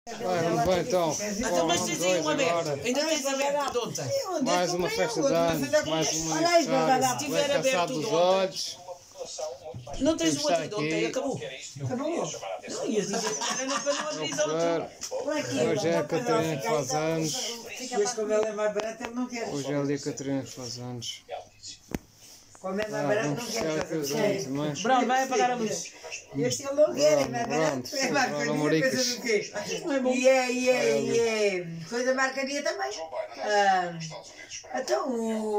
Vai, então. Então, mas dizem uma vez. Ainda tens aberto de ontem. Mais uma festa de anos, mais um aniversário. Vai caçar dos olhos. Não tens o outro de ontem, acabou. Acabou. Não ias dizer que era para não abrir outro. Hoje é a Catarina que faz anos. Mas como ela é mais barata, ele não quer. Hoje é ali a Catarina que faz anos. Como é mais barato, não Vamos quer. fechar aqui os anos também. Bruno, vai apagar a luz. Este ele não quer, é mais barato. É marcaria, pensa no quê? E é coisa marcaria também. Então,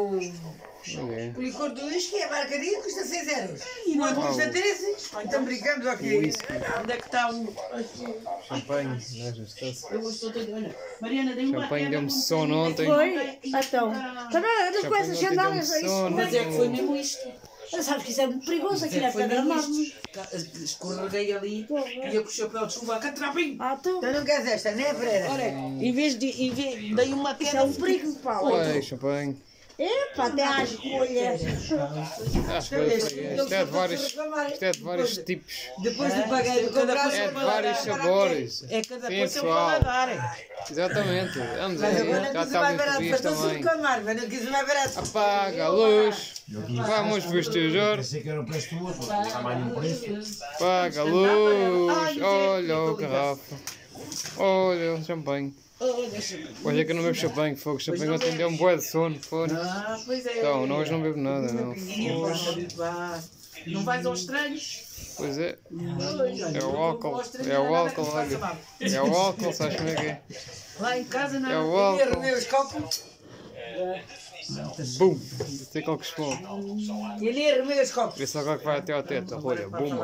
o licor do uísque é marcaria, custa 6 euros. E não custa 13. Então brincamos aqui. Onde é que está o... Champanhe, nesta taça. Eu estou todo... Olha, Mariana, dei uma... Champanhe deu-me sono ontem. Foi? Então. Também com essas sandálias é isso. Mas é que foi mesmo isto. Sabes que isso é muito perigoso aqui na pedra enorme. Escorreguei ali, ia com o chapéu de chuva, catrapinho. Tu Então não queres esta, né, Pereira? Olha, em vez de dei uma isso é queda, um perigo, pá. Oi, champanhe. Epa, até às colhas. Acho que isto é de vários tipos. Depois do pagar do comprar, É de vários sabores. é cada Sim, coisa pessoal. para dar. Exatamente. Vamos Mas aí, agora já não quis está mais muito barato, feliz para também. tudo com mar, mas não quis mais barato. Apaga a luz. Vamos festejar. Pensei que era o preço do outro, está mais no preço. Apaga a luz. Olha o garrafa. Olha o champanhe. Hoje é que eu não bebo champanhe, fogo. Champanhe ontem deu um bué de sono, foda. Pois é. Então, não, hoje não bebo nada, não. Não vais aos estranhos? Pois é. É o álcool. É o álcool, olha. É o álcool, sabes como é que é? Lá em casa não. É o E álcool. arrumei os copos. Bum! Tem qualquer explode. E ali arrumei os copos. Vê só agora que vai até ao teto. Olha, bumba.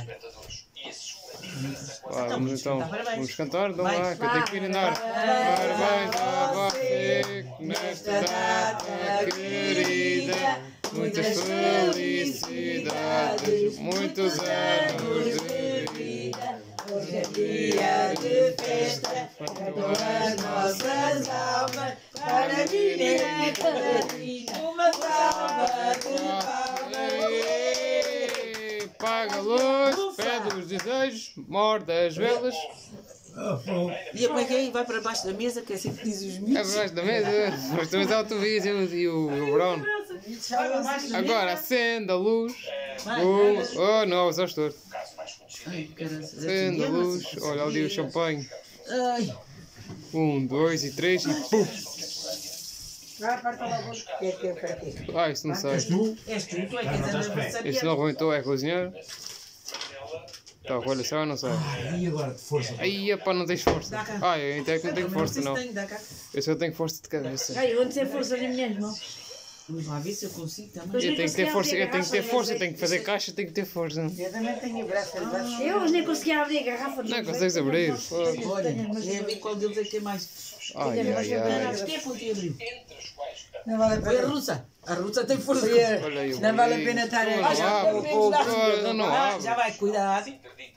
Vamos então, vamos cantar, então lá, que eu tenho que ir andar. Parabéns a você nesta data querida, muitas felicidades, muitos anos de vida. Hoje é dia de festa, as nossas almas, para a menina Catarina, uma salva de palmas. Paga a luz, pede os desejos, morde as velas. E como é que é? Vai para baixo da mesa, que é assim que diz os É miúdos. por baixo da mesa, mas também está o Tobias e o Bruno. Agora acende a luz. Oh não, os exaustor. Ai, caramba. Acende a luz, olha ali o champanhe. Ai, 1, 2 e 3 e pum! Vai, aparta logo. O que é que é para quê? Ah, isso não sei. és tu, tu é que és Isso aniversariante. não arrebentou, é cozinhar. Tá, olha, sai ou não sai? E agora de força? Aí, epá, não tens força. Ah, eu até que não tenho força, não. Eu só tenho força de cabeça. Ai, eu vou ter força nas minhas mãos. Vamos lá ver se eu consigo também. Eu tenho que ter força, eu tenho que ter força, eu tenho que fazer caixa, eu tenho que ter força. Eu também tenho braços baixos. Eu nem conseguia abrir a garrafa. Não consegues abrir. Olha, é a ver qual deles é que tem mais. Ai, ai, ai. Acho que é porque abriu. Não vale a Foi a pena. russa. A russa tem força. Olha aí o Não vale a bolinho. pena estar Não a abre. Eu não abro. Já vai, cuidado.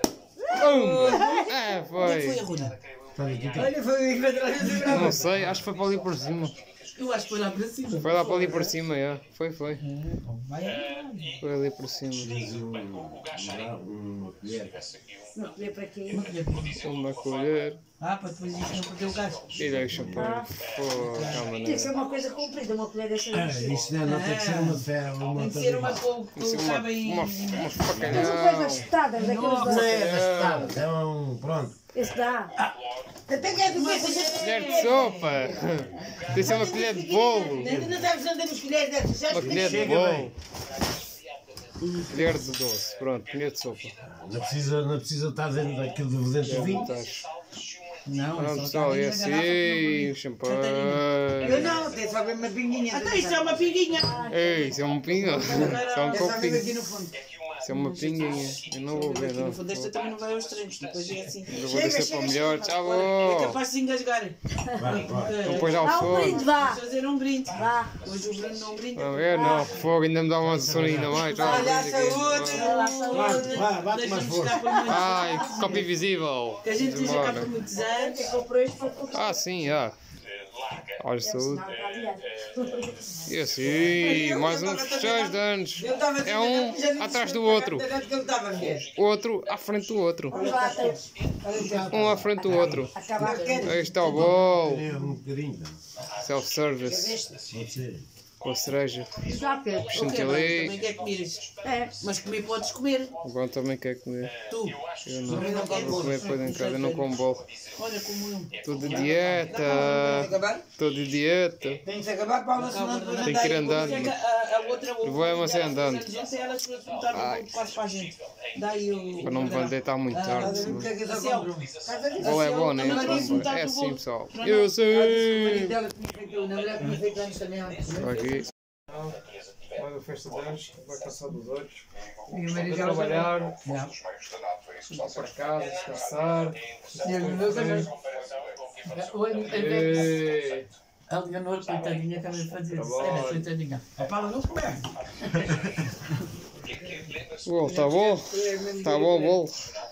É, Onde foi a foi. Runa? Olha, foi o que atrás do braço. Não sei, acho que foi para ali por cima. Eu acho que foi lá para cima. Foi lá para ali por cima, é. Foi. Vai. Foi ali por cima. Não podia para quê? Uma colher. Ah, para depois isto não perder o gás. E daí o champanhe. Pô, calma, Tem que né? ser uma coisa comprida, uma colher dessa. Isso não tem que ser uma fera, uma Tem que ser uma que Isso cabe em... uma Tens coisas facalhão. achadas, daqueles Não da... é arrastado, então pronto. Esse dá. Até que é de uma coisa. Colher de sopa. Tem que ser uma colher de bolo. Não sabes onde temos colheres dessas. Já Uma colher de bolo. Colher de doce. Pronto, colher de sopa. Não precisa estar dentro daquilo do 220. Não, Pronto, só pessoal, está e dentro da garrafa, assim, o Eu champanhe. não, tem só uma pinguinha. Então isto é uma pinguinha. Ei, isso é um pingo. Isso é um É só ver copinho. aqui no fundo. Isso é uma pinguinha. Eu não vou ver, Aqui não. no fundo esta também não vai aos treinos, depois é assim. Eu vou deixar para o melhor. É Tchau! capaz de se engasgar. Depois já o Dá um brinde, fogo. vá. Vamos fazer um brinde. Vá. Hoje o brinde não brinde. Não, eu não. Fogo ainda me dá uma sono ainda mais. Olha a saúde. Bate mais Deixa-nos forte. estar por muitos Ai, copo invisível. Que a gente esteja cá Embora. por muitos anos. Comprou isto para... Ah, sim, ah. Olha, saúde. E assim, mais uns festejos de anos. É um atrás do outro. Outro à frente do outro. Um à frente do outro. Aí está o bolo. É um bocadinho. Self-service. Pode ser. Com a cereja. Também Chantilly. quer comer isso. É. Mas comer podes comer. O Gon também quer comer. Tu. Eu não. Também não queres Vou comer depois em casa, eu não como bolo. Olha como eu. Estou de dieta. Estou de dieta. Tem que se acabar, Paula, senão depois Tem que ir andando. A outra Eu vou é mas é andando. Elas perguntaram quase para a gente. Daí eu. Para não me vou deitar muito tarde. o que é que eu só compro? O bolo é bom, né? É assim, pessoal. Eu A sei. dela tinha feito, na mulher tinha feito antes também. Aqui. Vai a festa de anos, vai caçar dos olhos. E o Vai marido dela trabalhar, Não. vai para casa, descansar. E o meu também. Ei, A Leonor, coitadinha, também fazia isso. Tá bom. Coitadinha. A Paula não começa. O bolo está bom? Está bom o bolo?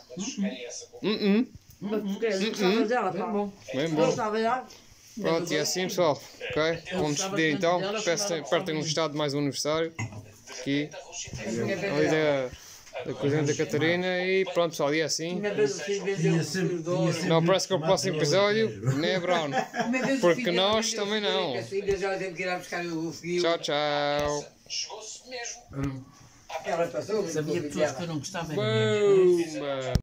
Gostava dela, pá. Bem bom. Gostava dela. Pronto, e é assim, pessoal. Ok? Vamos despedir então. Espero ter gostado de mais um aniversário. Aqui. Ali da cozinha da Catarina. E pronto, pessoal. E é assim. Tinha sempre. Não parece que é o próximo episódio, nem é Brown. Porque nós também não. Tchau, tchau. Ela passou. Sabia pessoas que eu não gostava. Boom!